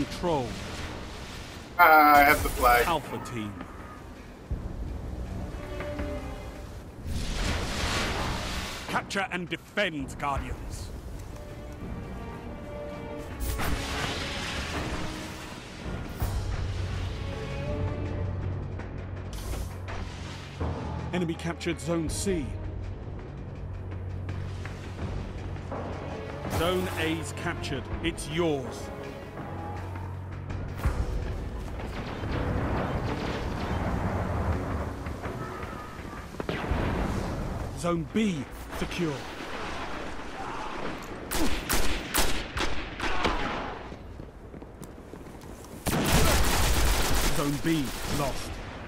control. I have the flag. Alpha team. Capture and defend, Guardians. Enemy captured Zone C. Zone A's captured. It's yours. Zone B secure. Zone B lost.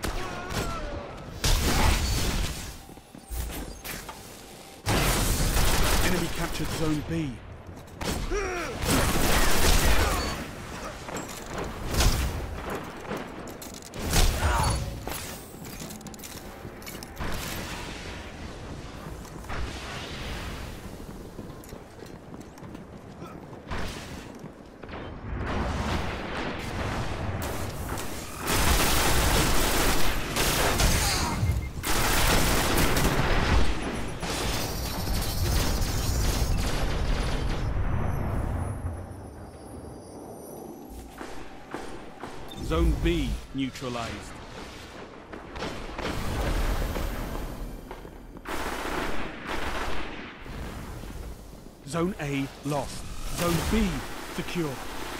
Enemy captured Zone B. Zone B neutralized. Zone A lost. Zone B secure.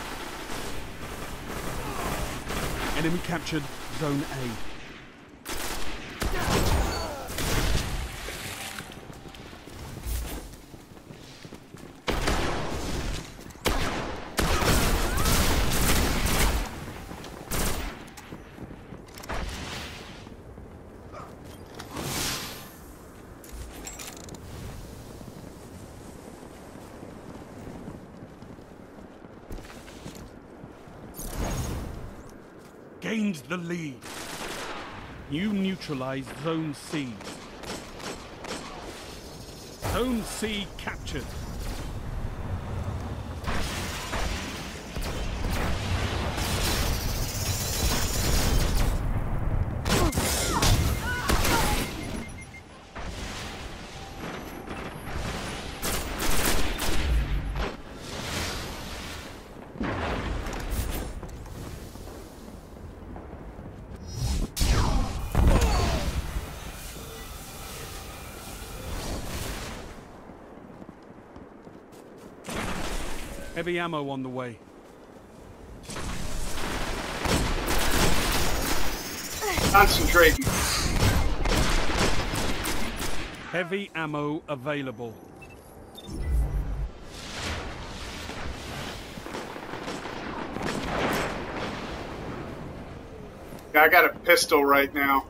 Enemy captured Zone A. Gained the lead. You neutralized Zone C. Zone C captured. Heavy ammo on the way. Concentrating. Heavy ammo available. I got a pistol right now.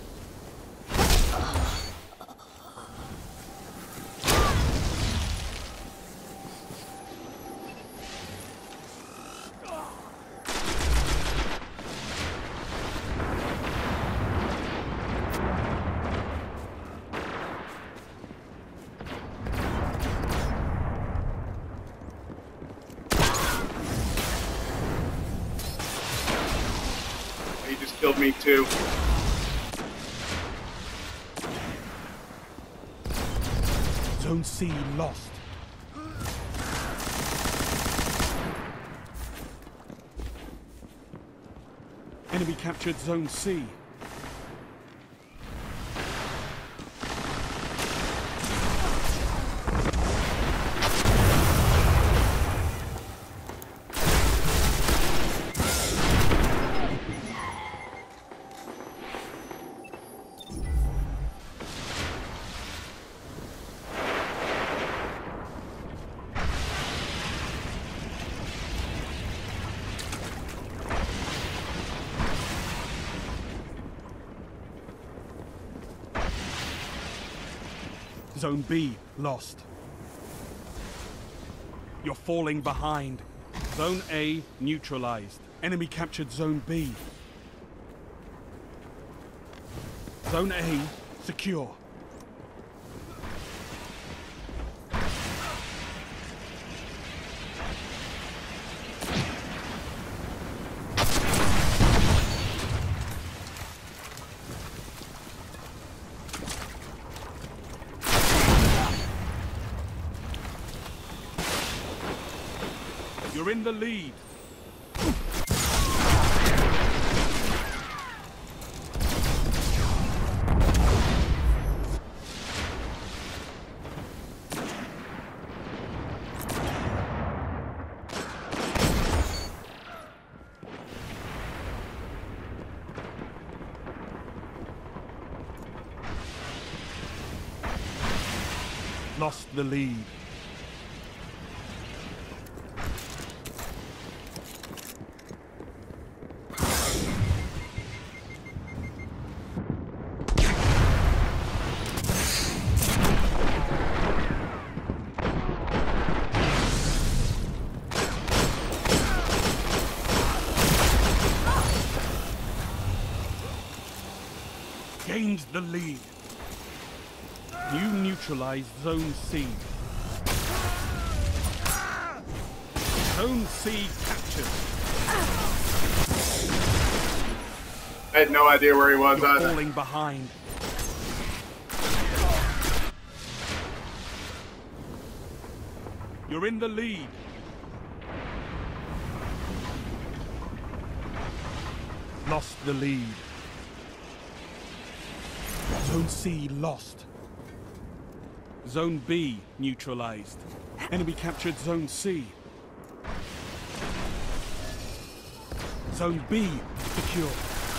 He just killed me too. Zone C lost. Enemy captured Zone C. Zone B lost. You're falling behind. Zone A neutralized. Enemy captured Zone B. Zone A secure. You're in the lead. Lost the lead. Gained the lead. You neutralized Zone C. Zone C captured. I had no idea where he was You're either. falling behind. You're in the lead. Lost the lead. Zone C lost. Zone B neutralized. Enemy captured Zone C. Zone B secure.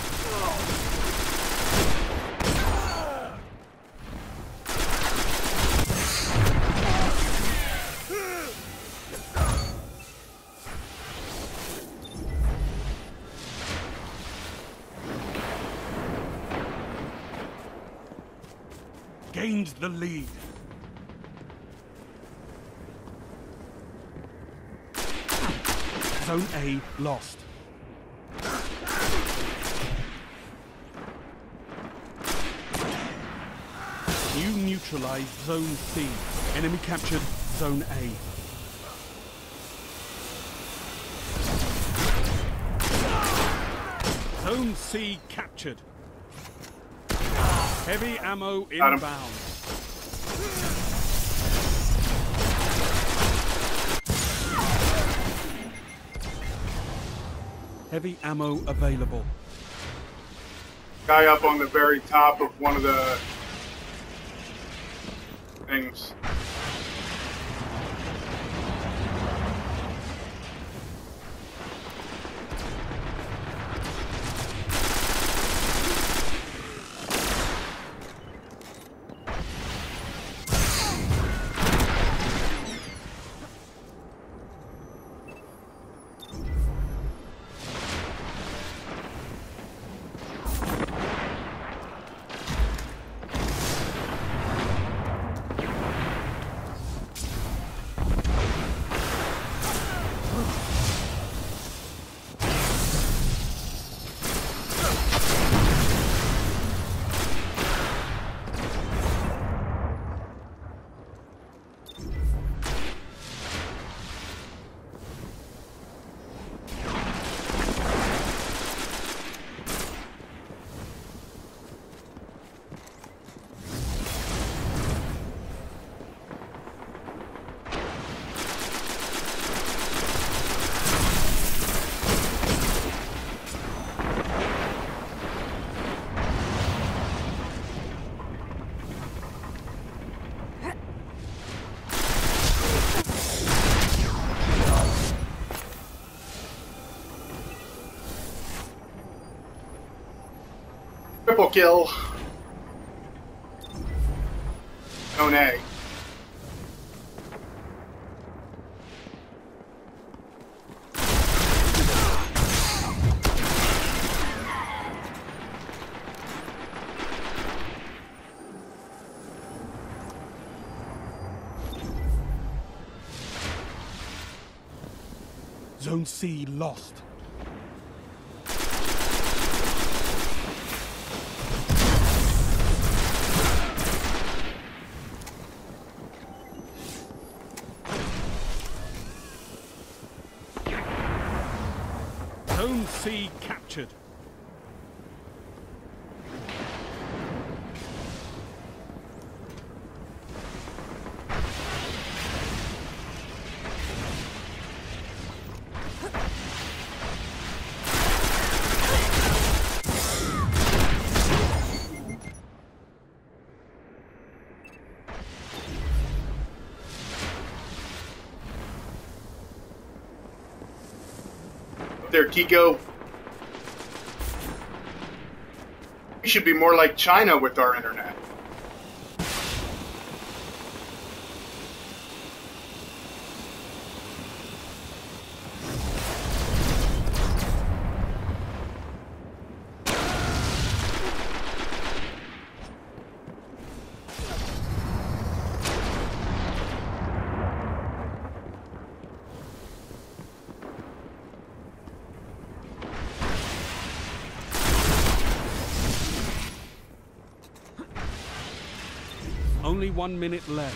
Gained the lead. Zone A lost. You neutralized Zone C. Enemy captured Zone A. Zone C captured. Heavy ammo inbound. Heavy ammo available. Guy up on the very top of one of the things. Triple kill. Zone A. Zone C lost. Zone C captured. there, Kiko. We should be more like China with our internet. Only 1 minute left.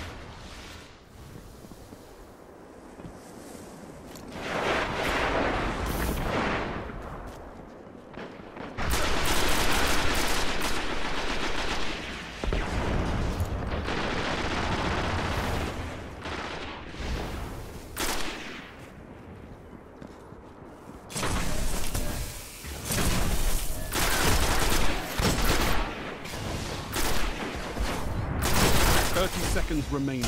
Seconds remaining.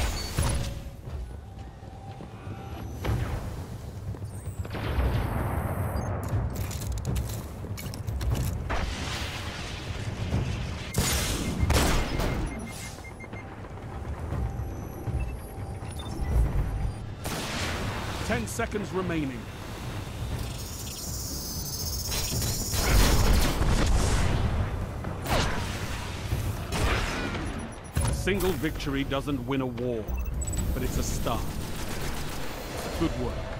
Ten seconds remaining. A single victory doesn't win a war, but it's a start. Good work.